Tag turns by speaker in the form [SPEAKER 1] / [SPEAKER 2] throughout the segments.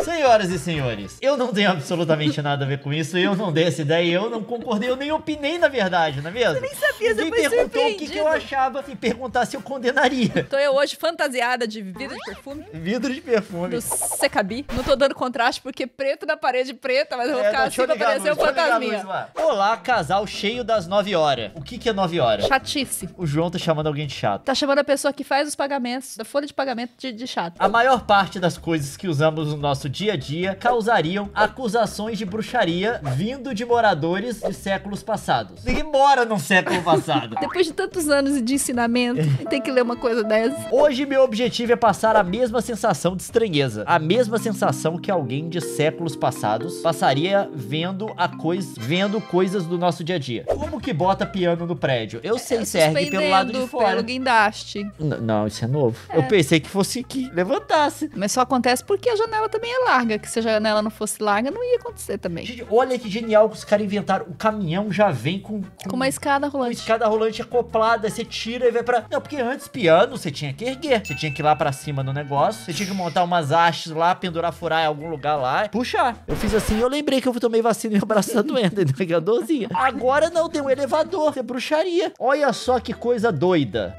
[SPEAKER 1] Senhoras e senhores, eu não tenho absolutamente nada a ver com isso, eu não dei essa ideia, eu não concordei, eu nem opinei na verdade, não é mesmo?
[SPEAKER 2] Você nem sabia, você
[SPEAKER 1] Ninguém
[SPEAKER 2] foi
[SPEAKER 1] perguntou o que eu achava e perguntar se eu condenaria.
[SPEAKER 2] Tô eu hoje fantasiada de vidro de perfume.
[SPEAKER 1] Vidro de perfume.
[SPEAKER 2] Do Secabi. Não tô dando contraste porque preto na parede preta, mas eu vou ficar assim pra parecer um fantasminha.
[SPEAKER 1] Olá, casal cheio das 9 horas. O que é 9 horas?
[SPEAKER 2] Chatice.
[SPEAKER 1] O João tá chamando alguém de chato.
[SPEAKER 2] Tá chamando a pessoa que faz os pagamentos, da folha de pagamento de chato.
[SPEAKER 1] A maior parte das coisas que usamos no nosso dia a dia causariam acusações de bruxaria vindo de moradores de séculos passados. Ninguém mora num século passado.
[SPEAKER 2] Depois de tantos anos de ensinamento, tem que ler uma coisa dessa.
[SPEAKER 1] Hoje meu objetivo é passar a mesma sensação de estranheza. A mesma sensação que alguém de séculos passados passaria vendo coisas do nosso dia a dia. Como que bota piano no prédio? Eu sei, serve pelo lado de fora.
[SPEAKER 2] Pelo guindaste.
[SPEAKER 1] Não, isso é novo. Eu pensei que fosse que levantasse.
[SPEAKER 2] Mas só acontece porque a janela também é larga. Que se a janela não fosse larga, não ia acontecer também.
[SPEAKER 1] Gente, olha que genial que os caras inventaram. O caminhão já vem com
[SPEAKER 2] uma escada rolante.
[SPEAKER 1] Uma escada rolante acoplada. Você tira e vai pra... Não, porque antes piano você tinha que erguer. Você tinha que ir lá pra cima do negócio. Você tinha que montar umas hastes lá, pendurar, furar em algum lugar lá. Puxar. Eu fiz assim, eu lembrei que eu tomei vacina e meu braço tá doendo. Entendeu? Dorzinha. Agora não, tem um elevador. Você bruxaria. Olha só que coisa doida.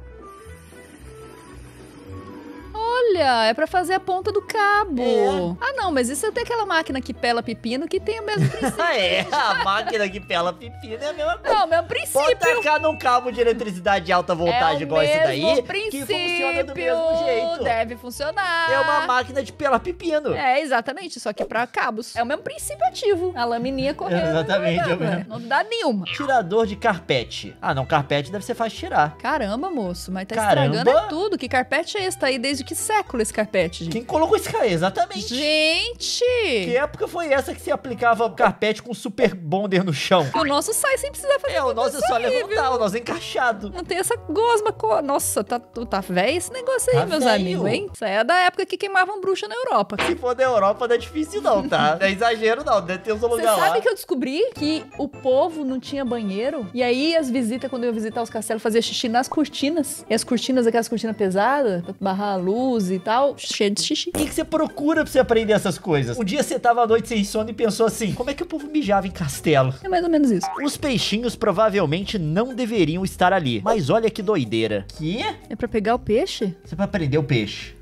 [SPEAKER 2] Olha, é pra fazer a ponta do cabo.
[SPEAKER 1] É.
[SPEAKER 2] Ah, não, mas isso é até aquela máquina que pela pepino que tem o mesmo princípio.
[SPEAKER 1] A máquina que pela pepino é a mesma coisa.
[SPEAKER 2] Não, o mesmo princípio.
[SPEAKER 1] Pode tacar num cabo de eletricidade de alta voltagem igual esse daí, que funciona do mesmo jeito.
[SPEAKER 2] Deve funcionar.
[SPEAKER 1] É uma máquina de pelar pepino.
[SPEAKER 2] É, exatamente, só que pra cabos. É o mesmo princípio ativo. A lamininha correndo.
[SPEAKER 1] Exatamente, é o mesmo.
[SPEAKER 2] Não dá nenhuma.
[SPEAKER 1] Tirador de carpete. Ah, não, carpete deve ser fácil de tirar.
[SPEAKER 2] Caramba, moço, mas tá
[SPEAKER 1] Caramba.
[SPEAKER 2] estragando tudo. Que carpete é esse? Tá aí desde que século esse carpete, gente?
[SPEAKER 1] Quem colocou esse cara? Exatamente.
[SPEAKER 2] Gente!
[SPEAKER 1] Que época foi essa que se aplicava carpete com super bonder no chão?
[SPEAKER 2] O nosso sai sem precisar fazer
[SPEAKER 1] o nosso é só levantar, o nosso é encaixado.
[SPEAKER 2] Não tem essa gosma. Nossa, tá velho esse negócio aí,
[SPEAKER 1] Tá
[SPEAKER 2] meus
[SPEAKER 1] velho.
[SPEAKER 2] amigos, hein? Isso aí é da época que queimavam bruxa na Europa.
[SPEAKER 1] Se for da Europa, não é difícil não, tá? Não é exagero não, deve ter uns
[SPEAKER 2] Você
[SPEAKER 1] lugares lá.
[SPEAKER 2] sabe que eu descobri que o povo não tinha banheiro? E aí as visitas, quando eu ia visitar os castelos, fazia xixi nas cortinas. E as cortinas, aquelas cortinas pesadas, pra barrar a luz e tal, cheio de xixi.
[SPEAKER 1] O que você procura pra você aprender essas coisas? Um dia você tava à noite sem sono e pensou assim, como é que o povo mijava em castelo?
[SPEAKER 2] É mais ou menos isso.
[SPEAKER 1] Os peixinhos provavelmente não deveriam estar ali. Mas olha que doideira. Que?
[SPEAKER 2] É pra pegar o peixe?
[SPEAKER 1] Você vai prender o peixe.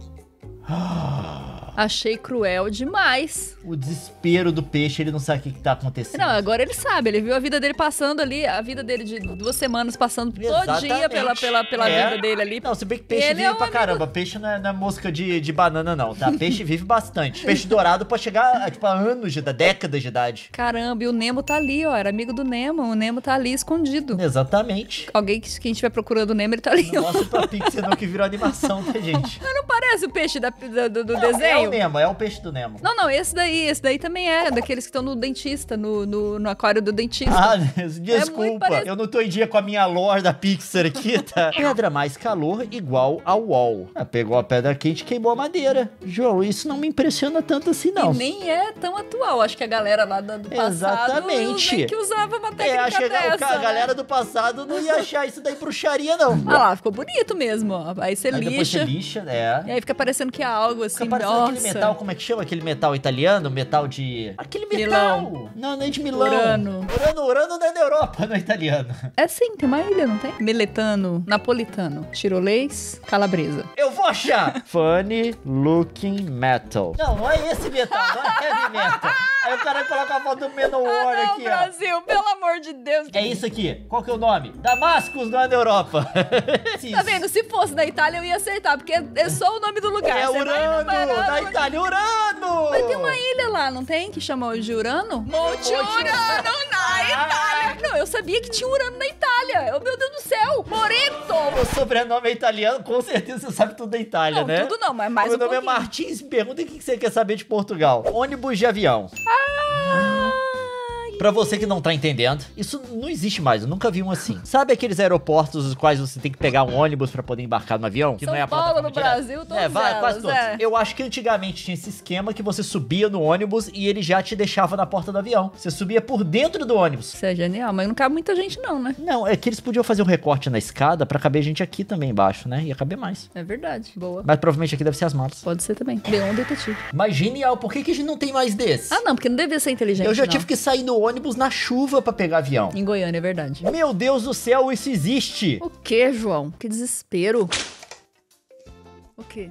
[SPEAKER 2] Achei cruel demais.
[SPEAKER 1] O desespero do peixe, ele não sabe o que tá acontecendo.
[SPEAKER 2] Não, agora ele sabe. Ele viu a vida dele passando ali, a vida dele de 2 semanas passando todinha pela vida dele ali.
[SPEAKER 1] Não, se bem que peixe
[SPEAKER 2] Ele
[SPEAKER 1] vive
[SPEAKER 2] é um
[SPEAKER 1] pra caramba. Peixe não é mosca de banana, não, tá? Peixe vive bastante. Peixe dourado pode chegar, tipo, a anos, décadas de idade.
[SPEAKER 2] Caramba, e o Nemo tá ali, ó. Era amigo do Nemo. O Nemo tá ali escondido.
[SPEAKER 1] Exatamente.
[SPEAKER 2] Alguém que quem estiver procurando o Nemo, ele tá ali.
[SPEAKER 1] Não mostra pra Pixar não que virou animação, tá, gente?
[SPEAKER 2] Mas não parece o peixe do
[SPEAKER 1] Não,
[SPEAKER 2] desenho?
[SPEAKER 1] É o Nemo, é o peixe do Nemo.
[SPEAKER 2] Não, esse daí também é. Daqueles que estão no dentista, no aquário do dentista.
[SPEAKER 1] Ah,
[SPEAKER 2] muito
[SPEAKER 1] desculpa.
[SPEAKER 2] parecido.
[SPEAKER 1] Eu não tô em dia com a minha lore da Pixar aqui, tá? Pedra mais calor igual ao UOL. Ah, pegou a pedra quente e queimou a madeira. João, isso não me impressiona tanto assim, não.
[SPEAKER 2] E nem é tão atual. Acho que a galera lá do passado
[SPEAKER 1] Exatamente.
[SPEAKER 2] nem que usava uma técnica
[SPEAKER 1] Acho que
[SPEAKER 2] dessa.
[SPEAKER 1] a galera do passado não ia achar isso daí bruxaria, não.
[SPEAKER 2] Ah lá, ficou bonito mesmo, ó. Aí você
[SPEAKER 1] Aí depois você
[SPEAKER 2] lixa.
[SPEAKER 1] lixa, é.
[SPEAKER 2] E aí fica parecendo que é algo assim,
[SPEAKER 1] Fica parecendo
[SPEAKER 2] nossa.
[SPEAKER 1] aquele metal, como é que chama? Aquele metal italiano? Metal de... Aquele metal!
[SPEAKER 2] Milão.
[SPEAKER 1] Não é de Milão.
[SPEAKER 2] Urano.
[SPEAKER 1] Urano não é da Europa, não é italiano.
[SPEAKER 2] É sim, tem uma ilha, não tem? Meletano, napolitano, tirolês, calabresa.
[SPEAKER 1] Eu vou achar! Funny looking metal. Não é esse metal, não é heavy metal. Aí o cara coloca a foto do Manowar aqui, ó.
[SPEAKER 2] Brasil, pelo amor de Deus.
[SPEAKER 1] É isso aqui. Qual que é o nome? Damascus não é da Europa.
[SPEAKER 2] Tá vendo? Se fosse da Itália, eu ia acertar, porque é só o nome do lugar.
[SPEAKER 1] É
[SPEAKER 2] Você
[SPEAKER 1] Urano,
[SPEAKER 2] vai
[SPEAKER 1] da Itália, Urano!
[SPEAKER 2] Mas tem uma ilha lá, não tem? Que chama de Urano? Monte Urano na Itália! Não, eu sabia que tinha Urano na Itália. Meu Deus do céu! Moreto!
[SPEAKER 1] O sobrenome é italiano, com certeza você sabe tudo da Itália,
[SPEAKER 2] Não,
[SPEAKER 1] né?
[SPEAKER 2] tudo não, mas mais
[SPEAKER 1] Meu
[SPEAKER 2] um
[SPEAKER 1] nome é
[SPEAKER 2] pouquinho.
[SPEAKER 1] Martins, me pergunta o que você quer saber de Portugal. Ônibus de avião.
[SPEAKER 2] Ai,
[SPEAKER 1] Pra você que não tá entendendo, isso não existe mais, eu nunca vi um assim. Sabe aqueles aeroportos os quais você tem que pegar um ônibus pra poder embarcar no avião? Que
[SPEAKER 2] São
[SPEAKER 1] não é a
[SPEAKER 2] Paulo, no
[SPEAKER 1] plataforma direta?
[SPEAKER 2] Brasil, todas
[SPEAKER 1] Quase
[SPEAKER 2] elas,
[SPEAKER 1] todos. Eu acho que antigamente tinha esse esquema que você subia no ônibus e ele já te deixava na porta do avião. Você subia por dentro do ônibus.
[SPEAKER 2] Isso é genial, mas não cabe muita gente não, né?
[SPEAKER 1] Não, é que eles podiam fazer um recorte na escada pra caber gente aqui também embaixo, né? Ia caber mais.
[SPEAKER 2] É verdade, boa.
[SPEAKER 1] Mas provavelmente aqui deve ser as malas.
[SPEAKER 2] Pode ser também. Leon Detetive.
[SPEAKER 1] Mas genial, por que que a gente não tem mais desse?
[SPEAKER 2] Ah, não, porque não devia ser inteligente,
[SPEAKER 1] Eu já
[SPEAKER 2] não.
[SPEAKER 1] tive que sair no ônibus na chuva pra pegar avião.
[SPEAKER 2] Em Goiânia, é verdade.
[SPEAKER 1] Meu Deus do céu, isso existe!
[SPEAKER 2] O que, João? Que desespero. O quê?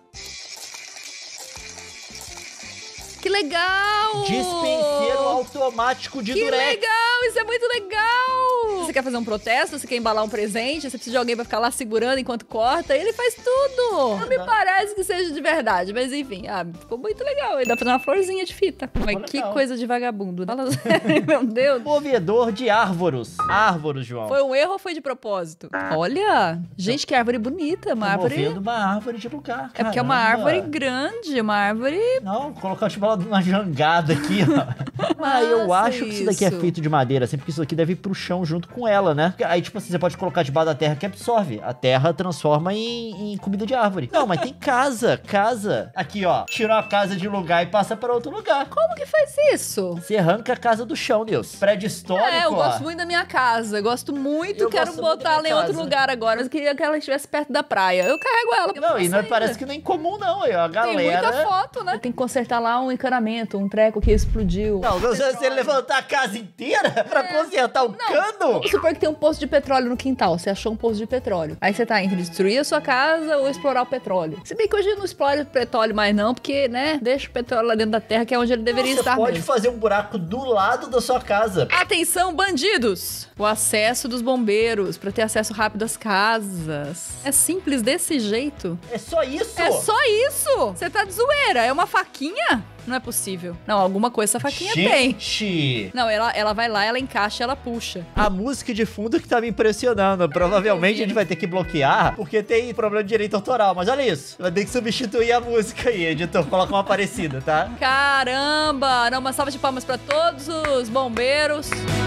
[SPEAKER 2] Que legal!
[SPEAKER 1] Dispenseiro automático de
[SPEAKER 2] Que
[SPEAKER 1] Durex.
[SPEAKER 2] legal! Isso é muito legal! Você quer fazer um protesto? Você quer embalar um presente? Você precisa de alguém pra ficar lá segurando enquanto corta? Ele faz tudo! Não me parece que seja de verdade, mas enfim. Ah, ficou muito legal. Ele dá pra fazer uma florzinha de fita. Mas que
[SPEAKER 1] legal.
[SPEAKER 2] coisa de vagabundo. Fala sério, meu Deus.
[SPEAKER 1] Movedor de árvores. Árvores, João.
[SPEAKER 2] Foi um erro ou foi de propósito? Olha! Gente, que árvore bonita. Uma árvore...
[SPEAKER 1] Movendo uma árvore de lugar.
[SPEAKER 2] É porque é uma
[SPEAKER 1] Caramba.
[SPEAKER 2] árvore grande, uma árvore...
[SPEAKER 1] Não, colocar tipo uma jangada aqui, ó. Eu
[SPEAKER 2] Massa
[SPEAKER 1] acho que isso daqui é
[SPEAKER 2] isso.
[SPEAKER 1] feito de madeira, assim, porque isso aqui deve ir pro chão junto com ela, né? Aí, tipo assim, você pode colocar debaixo da terra que absorve. A terra transforma em comida de árvore. Não, mas tem casa. Aqui, ó. Tira a casa de lugar e passa pra outro lugar.
[SPEAKER 2] Como que faz isso?
[SPEAKER 1] Você arranca a casa do chão, Deus. Prédio histórico,
[SPEAKER 2] Eu
[SPEAKER 1] ó.
[SPEAKER 2] gosto muito da minha casa. Eu gosto muito,
[SPEAKER 1] Eu
[SPEAKER 2] quero
[SPEAKER 1] gosto muito da
[SPEAKER 2] botar ela
[SPEAKER 1] minha
[SPEAKER 2] em outro
[SPEAKER 1] casa.
[SPEAKER 2] lugar agora. Mas eu queria que ela estivesse perto da praia. Eu carrego ela.
[SPEAKER 1] Não, e não
[SPEAKER 2] ainda.
[SPEAKER 1] parece que não é incomum, não. Aí, ó, a
[SPEAKER 2] Tem muita
[SPEAKER 1] galera...
[SPEAKER 2] foto, né? Tem que consertar lá um encanamento, um treco que explodiu.
[SPEAKER 1] Não, você levantar a casa inteira pra consertar o cano?
[SPEAKER 2] Vamos supor que tem um poço de petróleo no quintal. Você achou um poço de petróleo. Aí você tá entre destruir a sua casa ou explorar o petróleo. Se bem que hoje não explora o petróleo mais não, porque, né, deixa o petróleo lá dentro da terra, que é onde ele deveria
[SPEAKER 1] Você
[SPEAKER 2] estar
[SPEAKER 1] pode
[SPEAKER 2] mesmo.
[SPEAKER 1] fazer um buraco do lado da sua casa.
[SPEAKER 2] Atenção, bandidos! O acesso dos bombeiros pra ter acesso rápido às casas. É simples desse jeito?
[SPEAKER 1] É só isso?
[SPEAKER 2] É só isso! Você tá de zoeira? É uma faquinha? Não é possível. Não, alguma coisa essa faquinha tem.
[SPEAKER 1] Gente!
[SPEAKER 2] Não, ela vai lá, ela encaixa, ela puxa.
[SPEAKER 1] A música de fundo que tá me impressionando. Provavelmente a gente vai ter que bloquear, porque tem problema de direito autoral. Mas olha isso. Vai ter que substituir a música aí, editor. Coloca uma parecida, tá?
[SPEAKER 2] Caramba! Não, uma salva de palmas pra todos os bombeiros.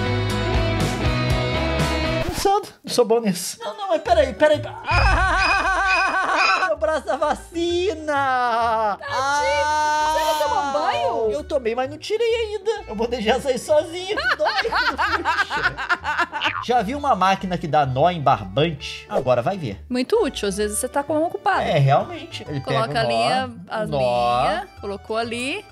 [SPEAKER 1] Não sou bom nisso. Não, mas peraí. Meu braço da vacina!
[SPEAKER 2] Você não tomou banho?
[SPEAKER 1] Eu tomei, mas não tirei ainda. Eu vou deixar sair sozinho, que dói. Já viu uma máquina que dá nó em barbante? Agora vai ver.
[SPEAKER 2] Muito útil, às vezes você tá com a mão ocupada.
[SPEAKER 1] É, realmente. Ele
[SPEAKER 2] Coloca
[SPEAKER 1] pega
[SPEAKER 2] a
[SPEAKER 1] o nó,
[SPEAKER 2] linha,
[SPEAKER 1] o nó.
[SPEAKER 2] colocou ali.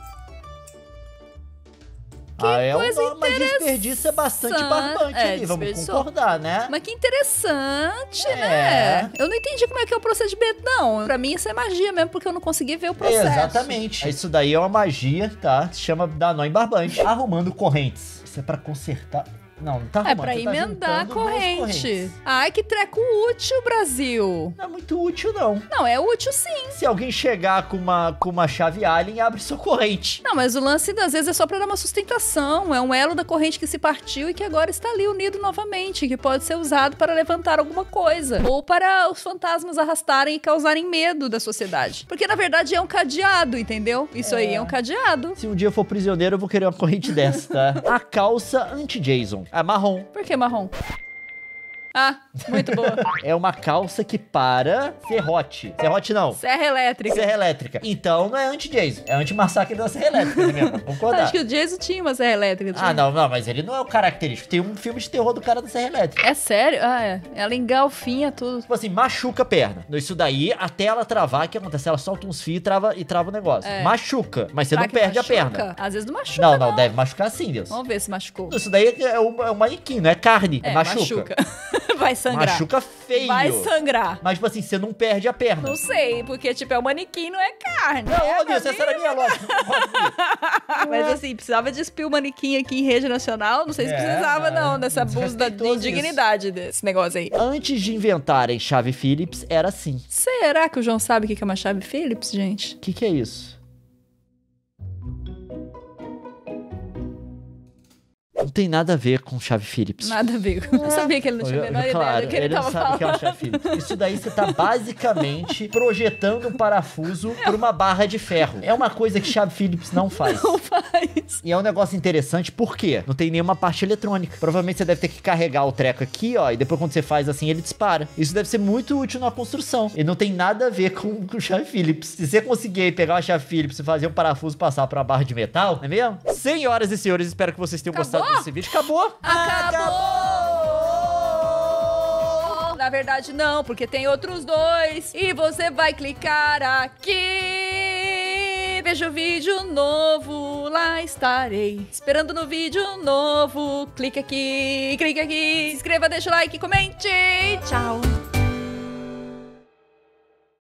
[SPEAKER 1] É um
[SPEAKER 2] coisa
[SPEAKER 1] nó, mas desperdiça bastante barbante ali, vamos
[SPEAKER 2] desperdiçou.
[SPEAKER 1] concordar, né?
[SPEAKER 2] Mas que interessante,
[SPEAKER 1] É.
[SPEAKER 2] né? Eu não entendi como é que é o procedimento, não. Pra mim isso é magia mesmo, porque eu não consegui ver o processo.
[SPEAKER 1] Exatamente. Isso daí é uma magia, tá? Se chama dar nó em barbante. Arrumando correntes. Isso é pra consertar... Não tá arrumando.
[SPEAKER 2] É pra
[SPEAKER 1] você tá
[SPEAKER 2] emendar a
[SPEAKER 1] juntando duas
[SPEAKER 2] corrente.
[SPEAKER 1] correntes.
[SPEAKER 2] Ai, que treco útil, Brasil.
[SPEAKER 1] Não é muito útil, não.
[SPEAKER 2] Não, é útil sim.
[SPEAKER 1] Se alguém chegar com uma chave Allen, abre sua corrente.
[SPEAKER 2] Não, mas o lance, às vezes, é só pra dar uma sustentação. É um elo da corrente que se partiu e que agora está ali unido novamente, que pode ser usado para levantar alguma coisa. Ou para os fantasmas arrastarem e causarem medo da sociedade. Porque, na verdade, é um cadeado, entendeu? Isso aí é um cadeado.
[SPEAKER 1] Se um dia eu for prisioneiro, eu vou querer uma corrente dessa, tá? A calça anti-Jason. A marrom.
[SPEAKER 2] Por que marrom? Ah, muito boa.
[SPEAKER 1] É uma calça que para serrote. Serrote não.
[SPEAKER 2] Serra elétrica.
[SPEAKER 1] Serra elétrica. Então não é anti-Jason. É anti-massacre da serra elétrica, né, mesmo? Vamos concordar.
[SPEAKER 2] Acho que o Jason tinha uma serra elétrica.
[SPEAKER 1] Ah, não, mas ele não é o característico. Tem um filme de terror do cara da serra elétrica.
[SPEAKER 2] É sério? Ah, é. Ela engalfinha tudo.
[SPEAKER 1] Tipo assim, machuca a perna. Isso daí, até ela travar, o que acontece? Ela solta uns fios e trava o negócio.
[SPEAKER 2] É.
[SPEAKER 1] Machuca, mas você
[SPEAKER 2] Será
[SPEAKER 1] não
[SPEAKER 2] que
[SPEAKER 1] perde
[SPEAKER 2] machuca?
[SPEAKER 1] a perna.
[SPEAKER 2] Às vezes não machuca,
[SPEAKER 1] Não, deve machucar sim, Deus.
[SPEAKER 2] Vamos ver se machucou.
[SPEAKER 1] Isso daí é um manequim, não é carne. Machuca.
[SPEAKER 2] Vai sangrar.
[SPEAKER 1] Machuca feio.
[SPEAKER 2] Vai sangrar.
[SPEAKER 1] Mas, tipo assim, você não perde a perna.
[SPEAKER 2] Não sei, porque, tipo, é um manequim, não é carne.
[SPEAKER 1] Não,
[SPEAKER 2] é,
[SPEAKER 1] ô Deus, essa era a minha lógica.
[SPEAKER 2] Mas assim, precisava despir o manequim aqui em rede nacional. Não sei se precisava, não, dessa abuso de
[SPEAKER 1] desrespeitoso
[SPEAKER 2] indignidade desse negócio aí.
[SPEAKER 1] Antes de inventarem chave Phillips, era assim.
[SPEAKER 2] Será que o João sabe o que é uma chave Phillips, gente?
[SPEAKER 1] O que é isso? Não tem nada a ver com chave Phillips.
[SPEAKER 2] Nada a ver. Eu sabia que ele não tinha a menor ideia
[SPEAKER 1] Claro,
[SPEAKER 2] do que ele
[SPEAKER 1] não
[SPEAKER 2] tava
[SPEAKER 1] sabe o que é uma
[SPEAKER 2] falando.
[SPEAKER 1] chave Phillips. Isso daí você tá basicamente projetando um parafuso por uma barra de ferro. É uma coisa que chave Phillips não faz.
[SPEAKER 2] Não faz.
[SPEAKER 1] E é um negócio interessante, por quê? Não tem nenhuma parte eletrônica. Provavelmente você deve ter que carregar o treco aqui, ó, e depois quando você faz assim, ele dispara. Isso deve ser muito útil na construção. E não tem nada a ver com chave Phillips. Se você conseguir pegar uma chave Phillips e fazer um parafuso passar por uma barra de metal, não é mesmo? Senhoras e senhores, espero que vocês tenham gostado desse vídeo. Acabou?
[SPEAKER 2] Na verdade, não, porque tem outros dois. E você vai clicar aqui. Veja o vídeo novo, lá estarei. Esperando no vídeo novo. Clique aqui, se inscreva, deixa o like, comente. Tchau.